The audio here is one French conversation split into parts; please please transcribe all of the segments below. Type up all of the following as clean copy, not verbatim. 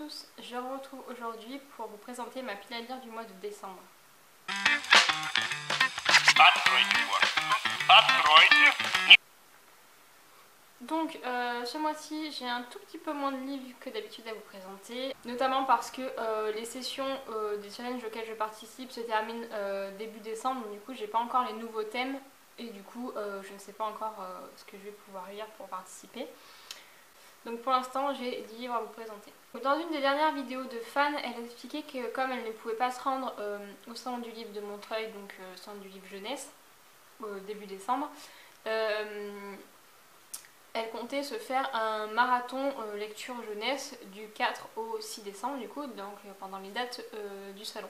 tous, je vous retrouve aujourd'hui pour vous présenter ma pile à lire du mois de décembre. Donc ce mois-ci j'ai un tout petit peu moins de livres que d'habitude à vous présenter, notamment parce que les sessions des challenges auxquels je participe se terminent début décembre, donc du coup j'ai pas encore les nouveaux thèmes et du coup je ne sais pas encore ce que je vais pouvoir lire pour participer. Donc pour l'instant j'ai 10 livres à vous présenter. Dans une des dernières vidéos de Fan, elle expliquait que comme elle ne pouvait pas se rendre au salon du livre de Montreuil, donc salon du livre jeunesse, début décembre, elle comptait se faire un marathon lecture jeunesse du 4 au 6 décembre du coup, donc pendant les dates du salon.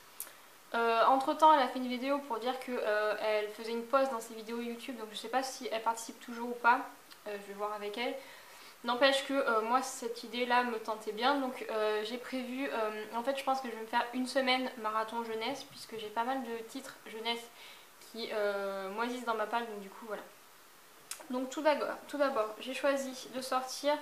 Entre temps elle a fait une vidéo pour dire qu'elle faisait une pause dans ses vidéos YouTube, donc je ne sais pas si elle participe toujours ou pas, je vais voir avec elle. N'empêche que moi cette idée là me tentait bien, donc j'ai prévu, en fait je pense que je vais me faire une semaine marathon jeunesse puisque j'ai pas mal de titres jeunesse qui moisissent dans ma palle, donc du coup voilà. Donc tout d'abord j'ai choisi de sortir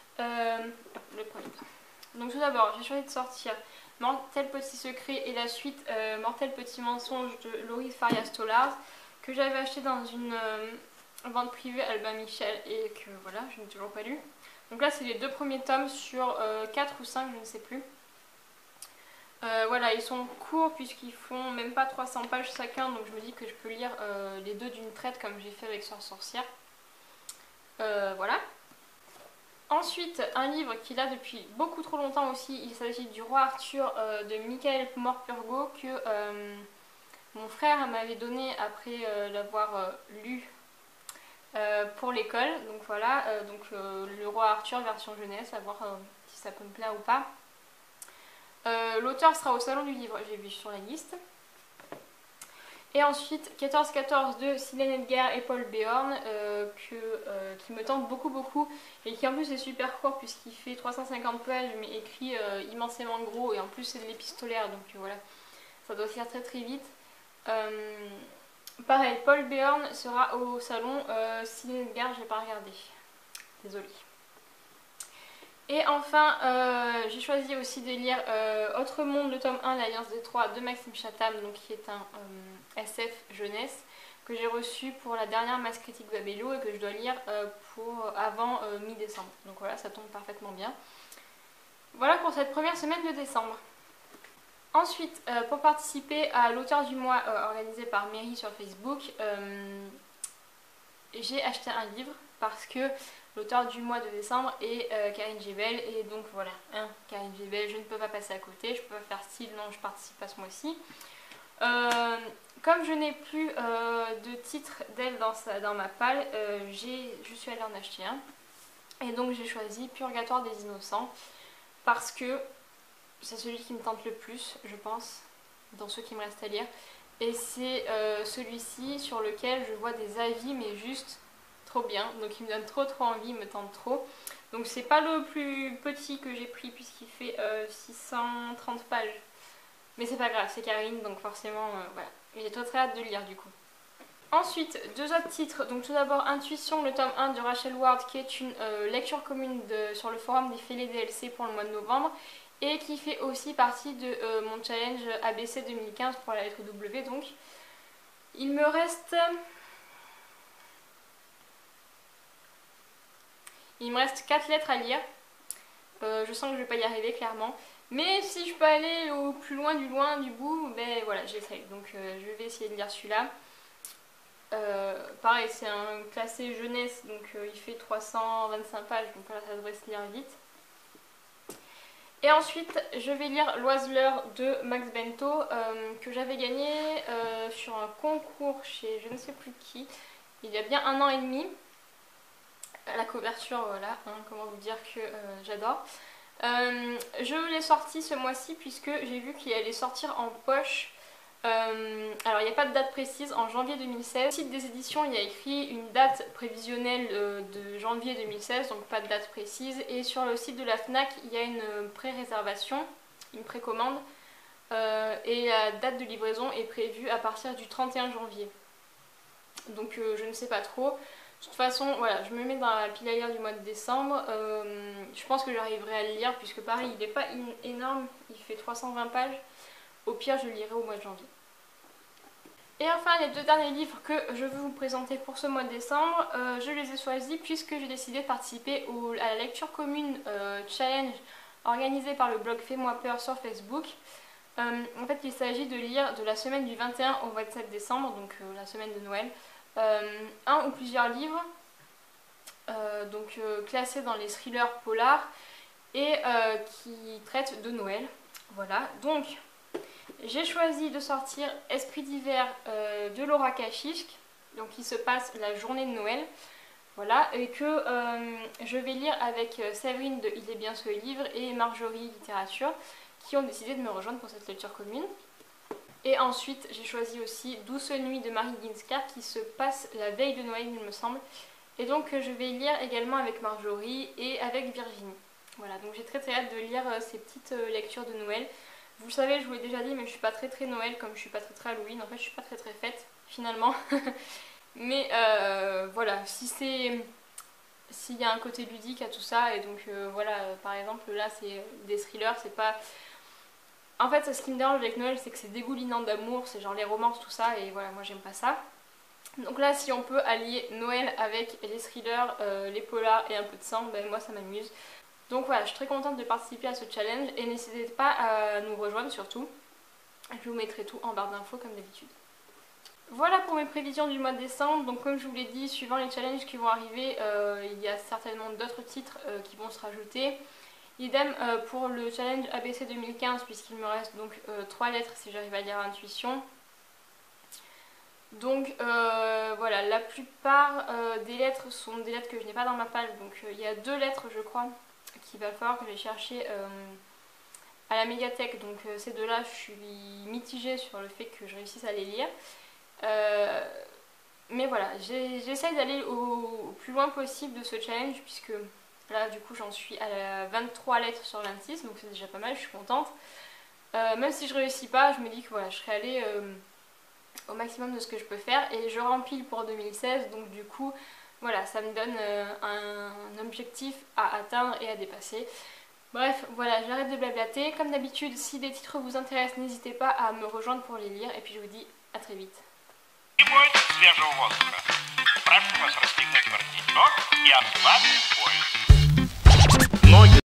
le premier. Donc tout d'abord j'ai choisi de sortir Mortel Petit Secret et la suite Mortel Petit Mensonge de Laurie Faria Stollard, que j'avais acheté dans une vente privée Albin Michel et que voilà, je n'ai toujours pas lu. Donc là c'est les deux premiers tomes sur 4 ou 5, je ne sais plus. Voilà, ils sont courts puisqu'ils font même pas 300 pages chacun, donc je me dis que je peux lire les deux d'une traite comme j'ai fait avec Sœur Sorcière. Voilà. Ensuite, un livre qu'il a depuis beaucoup trop longtemps aussi, il s'agit du Roi Arthur de Michael Morpurgo que mon frère m'avait donné après l'avoir lu pour l'école. Donc voilà, le Roi Arthur version jeunesse, à voir si ça peut me plaire ou pas. L'auteur sera au salon du livre, j'ai vu sur la liste. Et ensuite 14-14 de Silène Edgar et Paul Béorn qui me tente beaucoup et qui en plus est super court puisqu'il fait 350 pages mais écrit immensément gros et en plus c'est de l'épistolaire, donc voilà, ça doit se lire très vite. Pareil, Paul Béorn sera au salon, Silène Edgar j'ai pas regardé, désolée. Et enfin, j'ai choisi aussi de lire Autre Monde, le tome 1, l'Alliance des Trois de Maxime Chatham, donc qui est un SF jeunesse que j'ai reçu pour la dernière masse critique Babello et que je dois lire avant mi-décembre. Donc voilà, ça tombe parfaitement bien. Voilà pour cette première semaine de décembre. Ensuite, pour participer à l'auteur du mois organisé par Mary sur Facebook, j'ai acheté un livre parce que l'auteur du mois de décembre est Karine Gebel et donc voilà, Karine Gebel, je ne peux pas passer à côté, je peux pas faire style, non je participe pas ce mois-ci. Comme je n'ai plus de titre d'elle dans ma palle, je suis allée en acheter un et donc j'ai choisi Purgatoire des Innocents parce que c'est celui qui me tente le plus, je pense, dans ceux qui me restent à lire. Et c'est celui-ci sur lequel je vois des avis mais juste trop bien, donc il me donne trop envie, il me tente trop. Donc c'est pas le plus petit que j'ai pris puisqu'il fait 630 pages, mais c'est pas grave, c'est Karine, donc forcément voilà, j'ai très hâte de le lire du coup. Ensuite, deux autres titres, donc tout d'abord Intuition, le tome 1 de Rachel Ward qui est une lecture commune sur le forum des Fêlés DLC pour le mois de novembre et qui fait aussi partie de mon challenge ABC 2015 pour la lettre W. Donc il me reste 4 lettres à lire. Je sens que je vais pas y arriver clairement, mais si je peux aller au plus loin du bout, ben voilà, j'essaye. Donc je vais essayer de lire celui-là. Pareil, c'est un classé jeunesse, donc il fait 325 pages, donc voilà, ça devrait se lire vite. Et ensuite, je vais lire L'Oiseleur de Max Bento, que j'avais gagné sur un concours chez je ne sais plus qui, il y a bien 1 an et demi. La couverture, voilà, comment vous dire que j'adore. Je l'ai sorti ce mois-ci puisque j'ai vu qu'il allait sortir en poche. Alors il n'y a pas de date précise, en janvier 2016. Sur le site des éditions il y a écrit une date prévisionnelle de janvier 2016, donc pas de date précise. Et sur le site de la FNAC il y a une pré-réservation, une précommande. Et la date de livraison est prévue à partir du 31 janvier. Donc je ne sais pas trop. De toute façon, voilà, je me mets dans la pile à lire du mois de décembre. Je pense que j'arriverai à le lire puisque pareil, il n'est pas énorme, il fait 320 pages. Au pire, je le lirai au mois de janvier. Et enfin, les deux derniers livres que je veux vous présenter pour ce mois de décembre, je les ai choisis puisque j'ai décidé de participer à la lecture commune challenge organisé par le blog Fais-moi peur sur Facebook. En fait, il s'agit de lire de la semaine du 21 au 27 décembre, donc la semaine de Noël, un ou plusieurs livres, classés dans les thrillers polars et qui traitent de Noël. Voilà, donc j'ai choisi de sortir Esprit d'hiver de Laura Kashich, donc qui se passe la journée de Noël. Voilà, et que je vais lire avec Séverine de Il est bien ce livre et Marjorie Littérature qui ont décidé de me rejoindre pour cette lecture commune. Et ensuite, j'ai choisi aussi Douce nuit de Marie Ginskar qui se passe la veille de Noël, il me semble. Et donc, je vais lire également avec Marjorie et avec Virginie. Voilà, donc j'ai très hâte de lire ces petites lectures de Noël. Vous le savez, je vous l'ai déjà dit, mais je suis pas très Noël comme je suis pas très Halloween. En fait, je suis pas très fête finalement. Mais voilà, s'il y a un côté ludique à tout ça, et donc voilà, par exemple là c'est des thrillers, c'est pas... En fait, ce qui me dérange avec Noël, c'est que c'est dégoulinant d'amour, c'est genre les romances, tout ça, et voilà, moi j'aime pas ça. Donc là, si on peut allier Noël avec les thrillers, les polars et un peu de sang, ben moi ça m'amuse. Donc voilà, je suis très contente de participer à ce challenge, et n'hésitez pas à nous rejoindre surtout. Je vous mettrai tout en barre d'infos comme d'habitude. Voilà pour mes prévisions du mois de décembre. Donc comme je vous l'ai dit, suivant les challenges qui vont arriver, il y a certainement d'autres titres qui vont se rajouter. Idem pour le challenge ABC 2015 puisqu'il me reste donc 3 lettres si j'arrive à lire Intuition. Donc voilà, la plupart des lettres sont des lettres que je n'ai pas dans ma palle. Donc il y a 2 lettres je crois qu'il va falloir que je vais chercher à la médiathèque. Donc ces 2-là, je suis mitigée sur le fait que je réussisse à les lire. Mais voilà, j'essaye d'aller au plus loin possible de ce challenge puisque là du coup j'en suis à la 23 lettres sur 26, donc c'est déjà pas mal, je suis contente. Même si je réussis pas, je me dis que voilà, je serai allée au maximum de ce que je peux faire et je rempile pour 2016, donc du coup voilà, ça me donne un objectif à atteindre et à dépasser. Bref, voilà, j'arrête de blablater. Comme d'habitude, si des titres vous intéressent, n'hésitez pas à me rejoindre pour les lire et puis je vous dis à très vite. Свежего воздуха. Прошу вас расстегнуть воротничок и ослабить пояс.